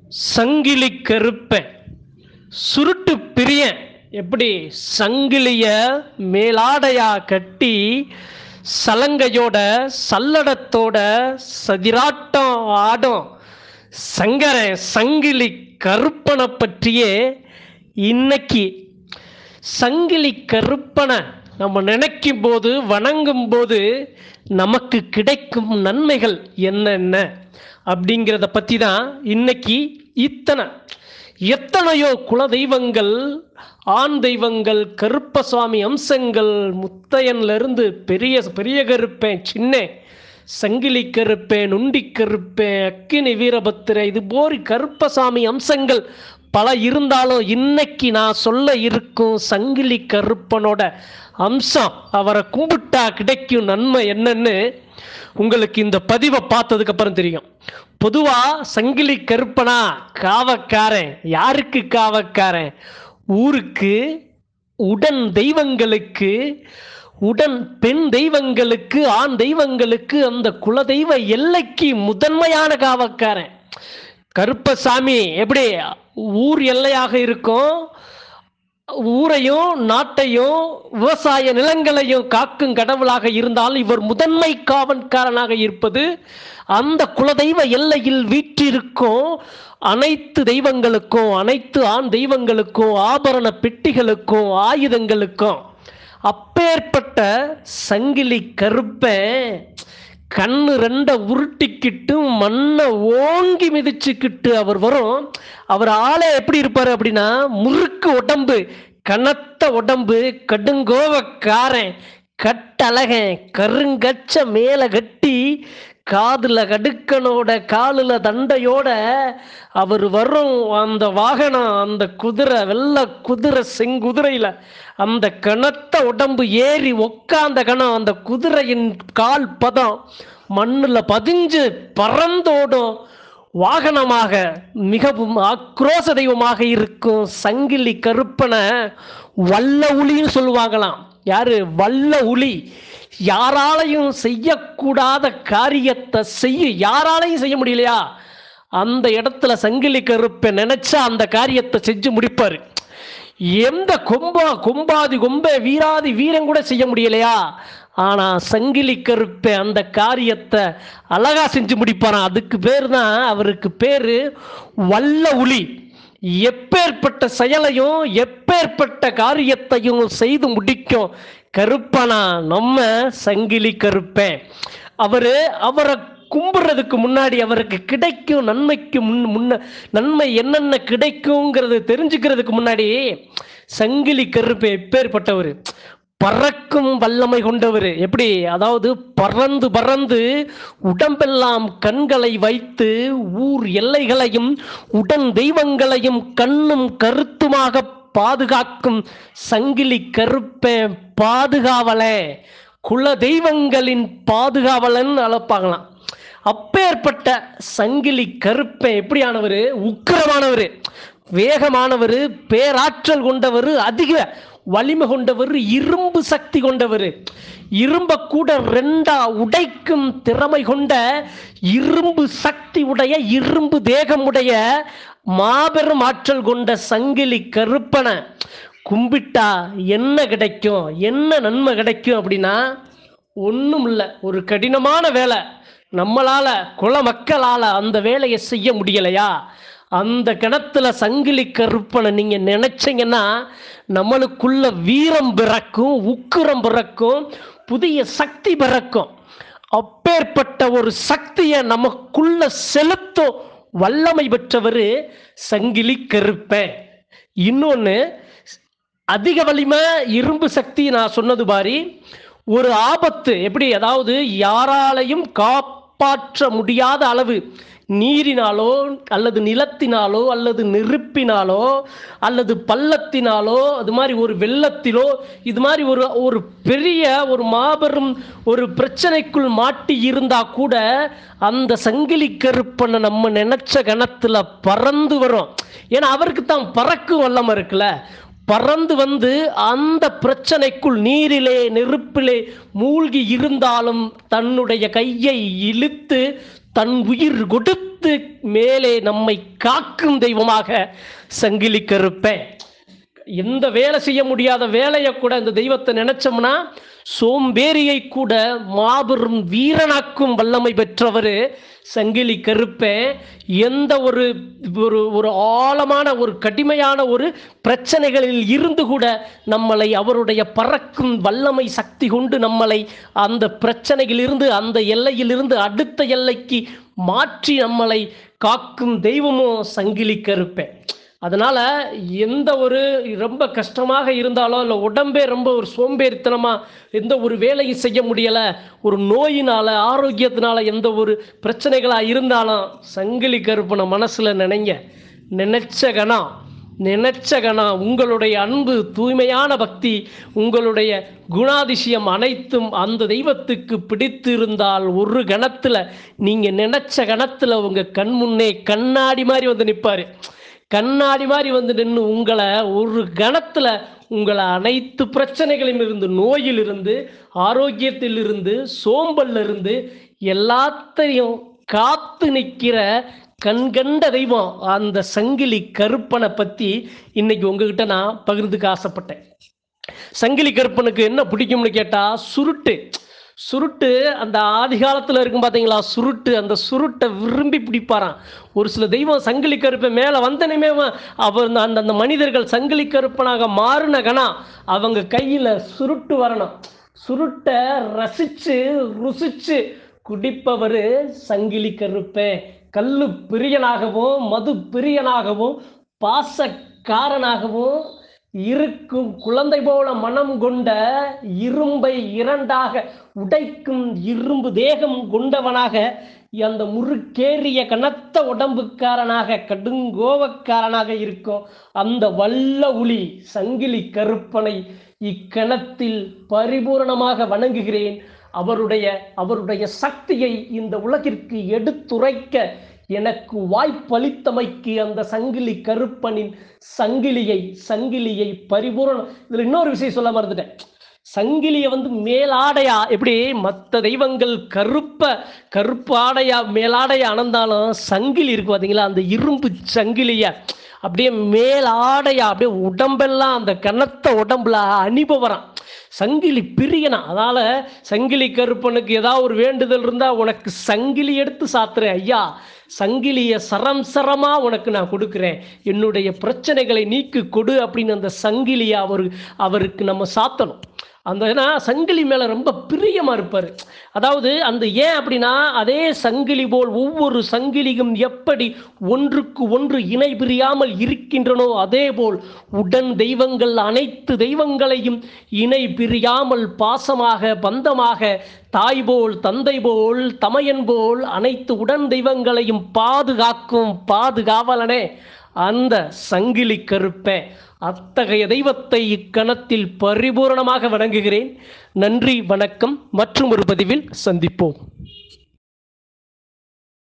சங்கிலி கருப்பன் சுருட்டு பிரியன் எப்படி சங்கிலிய மேலாடையா கட்டி சலங்கையோட சல்லடத்தோட சதிராட்டம் ஆடும் சங்கரன் சங்கிலி கருப்பனை பற்றியே இன்னைக்கு சங்கிலி கருப்பனை நம்ம நினைக்கும் போது வணங்கும் போது நமக்கு கிடைக்கும் நன்மைகள் என்னென்ன அப்படிங்கிறத பற்றி தான் இன்னைக்கு எத்தனையோ குல தெய்வங்கள், ஆண் தெய்வங்கள், கருப்பசாமி அம்சங்கள், முத்தையன்லேருந்து பெரிய கருப்பேன், சின்ன சங்கிலி கருப்பேன், நுண்டி கருப்பேன், அக்கினி வீரபத்திர, இது போல் கருப்பசாமி அம்சங்கள் பல இருந்தாலும் இன்னைக்கு நான் சொல்ல இருக்கும் சங்கிலி கருப்பனோட அம்சம், அவரை கும்பிட்டா கிடைக்கும் நன்மை என்னன்னு உங்களுக்கு இந்த பதிவை பார்த்ததுக்கு அப்புறம் தெரியும். பொதுவா சங்கிலி கருப்பனா காவக்காரன். யாருக்கு காவக்காரன்? ஊருக்கு, உடன் தெய்வங்களுக்கு, உடன் பெண் தெய்வங்களுக்கு, ஆண் தெய்வங்களுக்கு, அந்த குலதெய்வ எல்லைக்கு முதன்மையான காவக்காரன். கருப்பசாமி எப்படி ஊர் எல்லையாக இருக்கும், ஊரையும் நாட்டையும் விவசாய நிலங்களையும் காக்கும் கடவுளாக இருந்தாலும் இவர் முதன்மை காவல்காரனாக இருப்பது அந்த குலதெய்வ எல்லையில் வீற்றிருக்கும் அனைத்து தெய்வங்களுக்கும், அனைத்து ஆண் தெய்வங்களுக்கும், ஆபரண பெட்டிகளுக்கும், ஆயுதங்களுக்கும். அப்பேற்பட்ட சங்கிலி கருப்பன் கண்ணு ரெண்ட உருட்டிக்கிட்டு மண்ணை ஓங்கி மிதிச்சுக்கிட்டு அவர் வரும். அவர் ஆளே எப்படி இருப்பாரு அப்படின்னா, முறுக்கு உடம்பு, கனத்த உடம்பு, கடுங்கோவக்காரன், கட்டழகன், கருங்கச்ச மேல கட்டி, காதுல கடுக்கனோட, காலுல தண்டையோட அவர் வரும். அந்த வாகனம், அந்த குதிரை, வெள்ளை குதிரை, செங்குதிரையில அந்த கனத்த உடம்பு ஏறி உக்காந்த கணம், அந்த குதிரையின் கால் பதம் மண்ணில் பதிஞ்சு பறந்தோடும் வாகனமாக மிகவும் ஆக்ரோச தெய்வமாக இருக்கும் சங்கிலி கருப்பனை வல்ல உளின்னு சொல்லுவாங்களாம். யாரு? வல்ல உளி. யாராலையும் செய்யக்கூடாத காரியத்தை யாராலையும் செய்ய முடியலையா, அந்த இடத்துல சங்கிலி கருப்பன் நினைச்சா அந்த காரியத்தை செஞ்சு முடிப்பாரு. எந்த கொம்பாதி கொம்பே வீராதி வீரன் கூட செய்ய முடியலையா, ஆனா சங்கிலி கருப்பை அந்த காரியத்தை அழகா செஞ்சு முடிப்பாராம். அதுக்கு பேர் தான், அவருக்கு பேரு வல்ல உளி. எப்பேற்பட்ட செயலையும் எப்பேற்பட்ட காரியத்தையும் செய்து முடிக்கும் கருப்பனா நம்ம சங்கிலி கருப்பேன். அவரை கும்பிட்றதுக்கு முன்னாடி அவருக்கு கிடைக்கும் நன்மைக்கு நன்மை என்னென்ன கிடைக்குங்கிறது தெரிஞ்சுக்கிறதுக்கு முன்னாடி சங்கிலி கருப்பை எப்பேற்பட்டவர், பறக்கும் வல்லமை கொண்டவர். எப்படி? அதாவது பறந்து உடம்பெல்லாம் கண்களை வைத்து ஊர் எல்லைகளையும் உடன் தெய்வங்களையும் கண்ணும் கருத்துமாக பாதுகாக்கும் சங்கிலி கருப்பன் பாதுகாவலே, குல தெய்வங்களின் பாதுகாவலன் அழைப்பாங்களாம். அப்பேற்பட்ட சங்கிலி கருப்பன் எப்படியானவர்? உக்கிரமானவர், வேகமானவர், பேராற்றல் கொண்டவர், அதிக வலிமை கொண்டவர், இரும்பு சக்தி கொண்டவர், இரும்ப கூட ரெண்டா உடைக்கும் திறமை கொண்ட, இரும்பு சக்தி உடைய, இரும்பு தேகமுடைய, மாபெரும் ஆற்றல் கொண்ட சங்கிலி கருப்பனை கும்பிட்டா என்ன கிடைக்கும், என்ன நன்மை கிடைக்கும் அப்படின்னா, ஒன்றும் இல்லை. ஒரு கடினமான வேலை, நம்மளால குல மக்களால் அந்த வேலையை செய்ய முடியலையா, அந்த கிணத்துல சங்கிலி கருப்பனை நீங்க நினைச்சீங்கன்னா நம்மளுக்குள்ள வீரம் பிறக்கும், உக்கிரம் பிறக்கும், புதிய சக்தி பிறக்கும். அப்பேற்பட்ட ஒரு சக்தியை நமக்குள்ள செலுத்தும் வல்லமை பெற்றவர் சங்கிலி கருப்பன். இன்னொன்று, அதிக வலிமை, இரும்பு சக்தி. நான் சொன்னது மாதிரி ஒரு ஆபத்து எப்படி, அதாவது யாராலையும் காப்பாற்ற முடியாத அளவு, நீரினாலோ அல்லது நிலத்தினாலோ அல்லது நெருப்பினாலோ அல்லது பள்ளத்தினாலோ, அது மாதிரி ஒரு வெள்ளத்திலோ, இது மாதிரி ஒரு பெரிய ஒரு மாபெரும் ஒரு பிரச்சனைக்குள் மாட்டி இருந்தா கூட அந்த சங்கிலி கருப்பனை நம்ம நினைச்ச கணத்துல பறந்து வரும். ஏன்னா அவருக்கு தான் பறக்கும் வல்லமை இருக்குல்ல. பறந்து வந்து அந்த பிரச்சனைக்குள் நீரிலே நெருப்பிலே மூழ்கி இருந்தாலும் தன்னுடைய கையை இழுத்து தன் உயிர் கொடுத்து மேலே நம்மை காக்கும் தெய்வமாக சங்கிலி கருப்பன். எந்த வேலை செய்ய முடியாத வேலையை கூட இந்த தெய்வத்தை நினைச்சோம்னா சோம்பேறியை கூட மாபெரும் வீரனாக்கும் வல்லமை பெற்றவர் சங்கிலி கருப்பன். எந்த ஒரு ஒரு ஆழமான ஒரு கடுமையான ஒரு பிரச்சனைகளில் இருந்து கூட நம்மளை அவருடைய பறக்கும் வல்லமை சக்தி கொண்டு நம்மளை அந்த பிரச்சனையிலிருந்து அந்த எல்லையிலிருந்து அடுத்த எல்லைக்கு மாற்றி நம்மளை காக்கும் தெய்வமும் சங்கிலி கருப்பன். அதனால் எந்த ஒரு ரொம்ப கஷ்டமாக இருந்தாலோ இல்லை உடம்பே ரொம்ப ஒரு சோம்பேறித்தனமாக எந்த ஒரு வேலையும் செய்ய முடியலை, ஒரு நோயினால் ஆரோக்கியத்தினால எந்த ஒரு பிரச்சனைகளாக இருந்தாலும் சங்கிலி கருப்பனை மனசில் நினைச்ச கணம் உங்களுடைய அன்பு, தூய்மையான பக்தி, உங்களுடைய குணாதிசயம் அனைத்தும் அந்த தெய்வத்துக்கு பிடித்து இருந்தால் ஒரு கணத்தில் நீங்கள் நினைச்ச கணத்தில் உங்கள் கண் முன்னே கண்ணாடி மாதிரி வந்து நிற்பார். கண்ணாடி மாதிரி வந்து நின்று உங்களை ஒரு கணத்தில் உங்களை அனைத்து பிரச்சனைகளிலும் இருந்து, நோயிலிருந்து, ஆரோக்கியத்திலிருந்து, சோம்பலிருந்து எல்லாத்தையும் காத்து நிற்கிற கண்கண்ட தெய்வம் அந்த சங்கிலி கருப்பனை பற்றி இன்னைக்கு உங்ககிட்ட நான் பகிர்ந்துக்க ஆசைப்பட்டேன். சங்கிலி கருப்பனுக்கு என்ன பிடிக்கும்னு கேட்டால் சுருட்டு அந்த ஆதி காலத்தில் இருக்கும் பார்த்தீங்களா, அந்த சுருட்டை விரும்பி பிடிப்பாராம். ஒரு சில தெய்வம் சங்கிலி கருப்பை மேலே வந்தனையுமே அவர் அந்த மனிதர்கள் சங்கிலி கருப்பனாக மாறின கணா அவங்க கையில் சுருட்டு வரணும். சுருட்டை ருசிச்சு குடிப்பவர் சங்கிலி கருப்பன். கல்லு பிரியனாகவும் மது பிரியனாகவும் பாசக்காரனாகவும் இருக்கும் குழந்தை போல மனம் கொண்ட இரும்பை இரண்டாக உடைக்கும் இரும்பு தேகம் கொண்டவனாக அந்த முறுக்கேறிய கனத்த உடம்புக்காரனாக கடுங்கோவக்காரனாக இருக்கும் அந்த வல்ல உளி சங்கிலி கருப்பனை இக்கணத்தில் பரிபூரணமாக வணங்குகிறேன். அவருடைய சக்தியை இந்த உலகிற்கு எடுத்துரைக்க எனக்கு வாய்ப்பளித்தமைக்கு அந்த சங்கிலி கருப்பனின் சங்கிலியை பரிபூரணம். இதில் இன்னொரு விஷயம் சொல்ல மறந்துட்டேன். சங்கிலியை வந்து மேலாடையா, எப்படி மற்ற தெய்வங்கள் கருப்பு ஆடையா மேலாடையா அணந்தாலும் சங்கிலி இருக்கு பார்த்தீங்களா, அந்த இரும்பு சங்கிலியை அப்படியே மேலாடையா அப்படியே உடம்பெல்லாம் அந்த கனத்த உடம்புல அனுபவம் சங்கிலி பிரியனா. அதனால சங்கிலி கருப்பனுக்கு ஏதாவது ஒரு வேண்டுதல் இருந்தால் உனக்கு சங்கிலி எடுத்து சாத்துறேன் ஐயா, சங்கிலியை சரமா உனக்கு நான் கொடுக்குறேன், என்னுடைய பிரச்சனைகளை நீக்கு கொடு அப்படின்னு அந்த சங்கிலியை அவருக்கு நம்ம சாத்தணும். அந்த சங்கிலி மேலே ரொம்ப பிரியமாக இருப்பார். அதாவது அந்த ஏன் அப்படின்னா, அதே சங்கிலி போல் ஒவ்வொரு சங்கிலியும் எப்படி ஒன்றுக்கு ஒன்று இணை பிரியாமல் இருக்கின்றனோ அதே போல் உடன் தெய்வங்கள் அனைத்து தெய்வங்களையும் இணை பிரியாமல் பாசமாக பந்தமாக தாய் போல் தந்தை போல் தமையன் போல் அனைத்து உடன் தெய்வங்களையும் பாதுகாக்கும் பாதுகாவலனே அந்த சங்கிலி கருப்பன். அத்தகைய தெய்வத்தை இக்கணத்தில் பரிபூரணமாக வணங்குகிறேன். நன்றி, வணக்கம். மற்றும் ஒரு பதிவில் சந்திப்போம்.